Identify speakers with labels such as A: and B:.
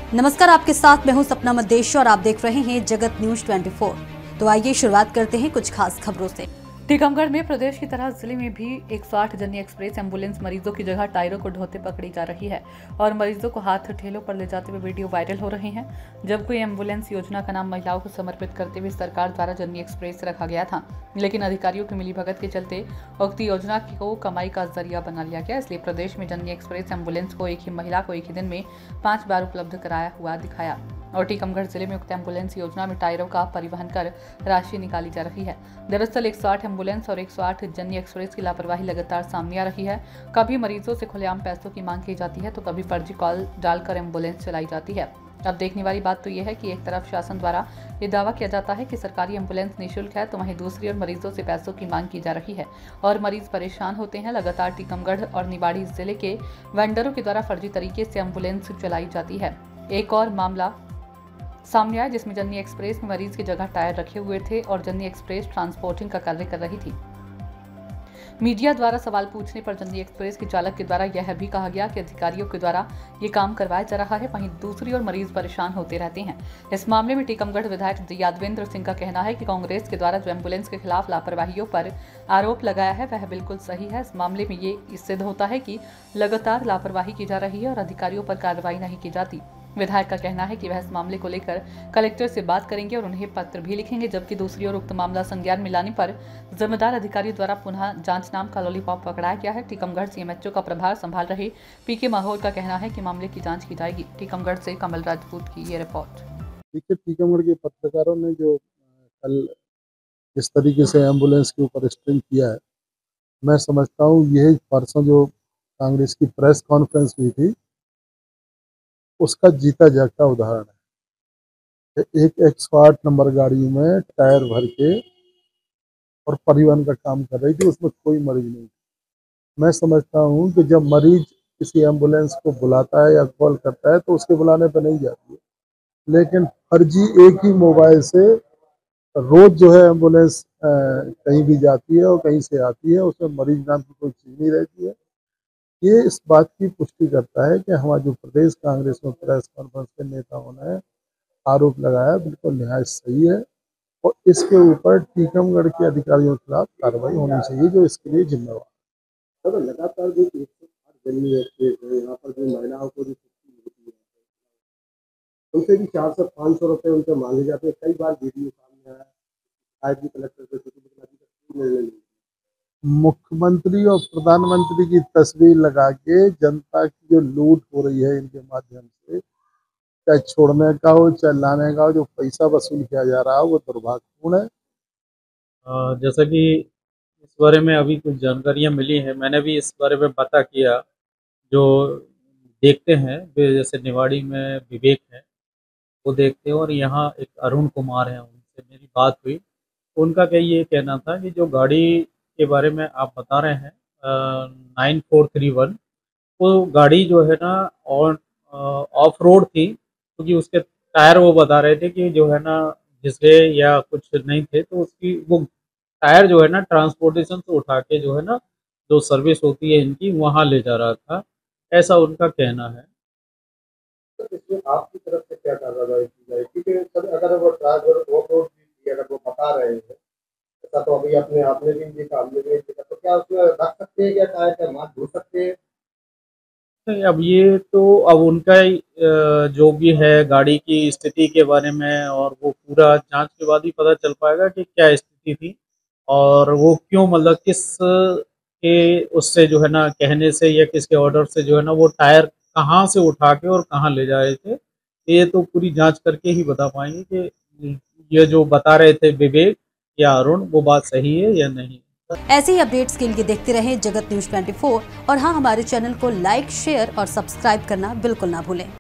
A: नमस्कार, आपके साथ मैं हूं सपना मदेश और आप देख रहे हैं जगत न्यूज 24। तो आइए शुरुआत करते हैं कुछ खास खबरों से। टीकमगढ़ में प्रदेश की तरह जिले में भी 108 जननी एक्सप्रेस एम्बुलेंस मरीजों की जगह टायरों को ढोते पकड़ी जा रही है और मरीजों को हाथ ठेलों पर ले जाते हुए वीडियो वायरल हो रहे हैं। जबकि एम्बुलेंस योजना का नाम महिलाओं को समर्पित करते हुए सरकार द्वारा जननी एक्सप्रेस रखा गया था, लेकिन अधिकारियों की मिलीभगत के चलते उक्त योजना को कमाई का जरिया बना लिया गया। इसलिए प्रदेश में जननी एक्सप्रेस एम्बुलेंस को एक ही महिला को एक ही दिन में 5 बार उपलब्ध कराया हुआ दिखाया और टीकमगढ़ जिले में उक्त एम्बुलेंस योजना में टायरों का परिवहन कर राशि निकाली जा रही है। दरअसल 108 एम्बुलेंस और 108 जननी एक्सप्रेस की लापरवाही लगातार सामने आ रही है। कभी मरीजों से खुलेआम पैसों की मांग की जाती है तो कभी फर्जी कॉल डालकर एम्बुलेंस चलाई जाती है। अब देखने वाली बात तो यह है कि एक तरफ शासन द्वारा ये दावा किया जाता है कि सरकारी एम्बुलेंस निःशुल्क है, तो वहीं दूसरी ओर मरीजों से पैसों की मांग की जा रही है और मरीज परेशान होते हैं। लगातार टीकमगढ़ और निवाड़ी जिले के वेंडरों के द्वारा फर्जी तरीके से एम्बुलेंस चलाई जाती है। एक और मामला सामने आया जिसमें जननी एक्सप्रेस में मरीज की जगह टायर रखे हुए थे और जननी एक्सप्रेस ट्रांसपोर्टिंग का कार्य कर रही थी। मीडिया द्वारा सवाल पूछने पर जननी एक्सप्रेस के चालक के द्वारा यह भी कहा गया कि अधिकारियों के द्वारा ये काम करवाया जा रहा है, वहीं दूसरी ओर मरीज परेशान होते रहते हैं। इस मामले में टीकमगढ़ विधायक यादवेंद्र सिंह का कहना है कि कांग्रेस के द्वारा जो एम्बुलेंस के खिलाफ लापरवाहियों पर आरोप लगाया है वह बिल्कुल सही है। इस मामले में ये सिद्ध होता है कि लगातार लापरवाही की जा रही है और अधिकारियों पर कार्रवाई नहीं की जाती। विधायक का कहना है कि वह इस मामले को लेकर कलेक्टर से बात करेंगे और उन्हें पत्र भी लिखेंगे। जबकि दूसरी ओर उक्त मामला संज्ञान में लाने पर जिम्मेदार अधिकारी द्वारा पुनः जांच नाम का लॉलीपॉप पकड़ाया गया है। टीकमगढ़ सीएमएचओ का प्रभार संभाल रहे पीके माहौल का कहना है कि मामले की जांच की जाएगी। टीकमगढ़ से कमल राजपूत की ये रिपोर्ट।
B: टीकमगढ़ के पत्रकारों ने जो कल इस तरीके से एम्बुलेंस के ऊपर स्ट्रिंग किया है, मैं समझता हूँ यही परसों जो कांग्रेस की प्रेस कॉन्फ्रेंस हुई थी उसका जीता जागता उदाहरण है। एक 108 नंबर गाड़ी में टायर भर के और परिवहन का काम कर रही थी, उसमें कोई मरीज नहीं था। मैं समझता हूँ कि जब मरीज किसी एम्बुलेंस को बुलाता है या कॉल करता है तो उसके बुलाने पर नहीं जाती है, लेकिन फर्जी एक ही मोबाइल से रोज जो है एम्बुलेंस कहीं भी जाती है और कहीं से आती है, उसमें मरीज नाम की कोई चीज़ नहीं रहती है। ये इस बात की पुष्टि करता है कि हमारे जो प्रदेश कांग्रेस में प्रेस कॉन्फ्रेंस के नेताओं ने आरोप लगाया बिल्कुल निहायत सही है और इसके ऊपर टीकमगढ़ के अधिकारियों के खिलाफ कार्रवाई होनी चाहिए जो इसके लिए जिम्मेवार है। लगातार जो 108 जननी एक्सप्रेस है, यहाँ पर जो महिलाओं को जो छुट्टी होती है उनसे भी 400-500 रुपये उनसे मांगे जाते हैं। कई बार वीडियो सामने आया, शायद भी कलेक्टर से छोटी मुख्यमंत्री और प्रधानमंत्री की तस्वीर लगा के जनता की जो लूट हो रही है इनके माध्यम से, चाहे छोड़ने का हो चाहे लाने का हो, जो पैसा वसूल किया जा रहा है वो दुर्भाग्यपूर्ण है।
C: जैसा कि इस बारे में अभी कुछ जानकारियां मिली हैं, मैंने भी इस बारे में पता किया। जो देखते हैं जैसे निवाड़ी में विवेक है वो देखते हैं और यहाँ एक अरुण कुमार है, उनसे मेरी बात हुई। उनका क्या ये कहना था कि जो गाड़ी के बारे में आप बता रहे हैं 9431, वो गाड़ी जो है ना ऑफ रोड थी, क्योंकि उसके टायर वो बता रहे थे कि जो है ना घिसरे या कुछ नहीं थे, तो उसकी वो टायर जो है ना ट्रांसपोर्टेशन से उठा के जो है ना जो सर्विस होती है इनकी वहाँ ले जा रहा था, ऐसा उनका कहना है।
B: तो इसमें आपकी तरफ से क्या कार्रवाई की जाए, क्योंकि अगर वो ड्राइवर ऑफ रोड भी अगर वो बता रहे हैं ऐसा, तो अभी अपने आपने भी देखा हमने भी देखा, तो क्या उसमें रख सकते हैं, क्या टायर का मार धो सकते हैं?
C: नहीं, अब ये तो अब उनका जो भी है गाड़ी की स्थिति के बारे में, और वो पूरा जांच के बाद ही पता चल पाएगा कि क्या स्थिति थी और वो क्यों, मतलब किस के उससे जो है ना कहने से या किसके ऑर्डर से जो है ना वो टायर कहाँ से उठा के और कहाँ ले जा रहे थे। ये तो पूरी जांच करके ही बता पाएंगे कि ये जो बता रहे थे विवेक या अरुण वो बात सही है या नहीं।
A: ऐसे ही अपडेट्स के लिए देखते रहें जगत न्यूज 24 और हाँ, हमारे चैनल को लाइक, शेयर और सब्सक्राइब करना बिल्कुल ना भूलें।